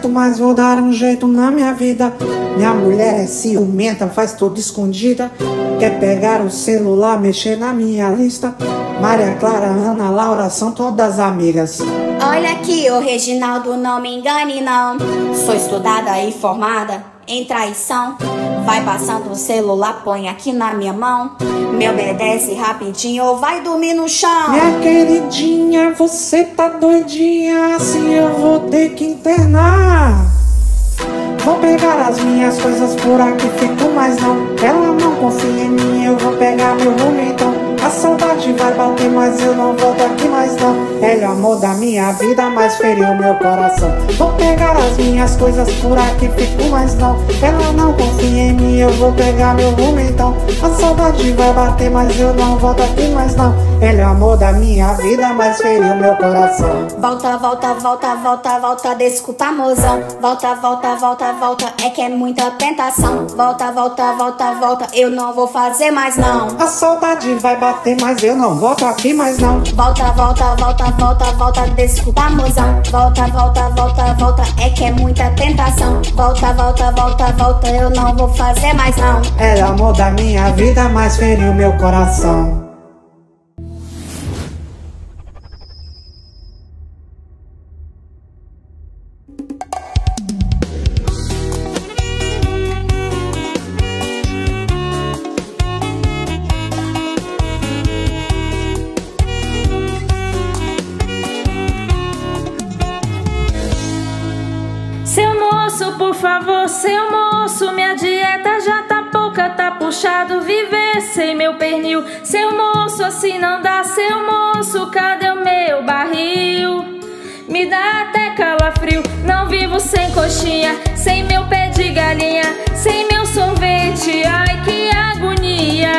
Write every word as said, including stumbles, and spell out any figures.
aguento mais, vou dar um jeito na minha vida. Minha mulher é ciumenta, faz tudo escondida. Quer pegar o celular, mexer na minha lista. Maria Clara, Ana Laura são todas amigas. Olha aqui, ô Reginaldo, não me engane não. Sou estudada e formada em traição. Vai passando o celular, põe aqui na minha mão. Me obedece rapidinho ou vai dormir no chão. Minha queridinha, você tá doidinha, assim eu vou ter que internar. Vou pegar as minhas coisas por aqui, fico mais não. Ela não confia em mim, eu vou pegar meu rumo então. A saudade vai bater, mas eu não volto aqui mais não. Ele é o amor da minha vida, mas feriu meu coração. Vou pegar as minhas coisas por aqui, fico mais não. Ela não confia em mim, eu vou pegar meu rumo então. A saudade vai bater, mas eu não volto aqui mais não. Ele é o amor da minha vida, mas feriu meu coração. Volta, volta, volta, volta, volta, desculpa mozão. Volta, volta, volta, volta, é que é muita tentação. Volta, volta, volta, volta, eu não vou fazer mais não. A saudade vai bater, mas eu não volto aqui mais não. Volta, volta, volta, volta, volta, desculpa mozão. Volta, volta, volta, volta, é que é muita tentação. Volta, volta, volta, volta, eu não vou fazer mais não. Ele é o amor da minha vida, mas feriu meu coração. Seu moço, por favor, seu moço, minha dieta já tá pouca, tá puxado viver sem meu pernil. Seu moço, assim não dá, seu moço, cadê o meu barril? Me dá até calafrio, não vivo sem coxinha, sem meu pé de galinha, sem meu sorvete, ai que agonia.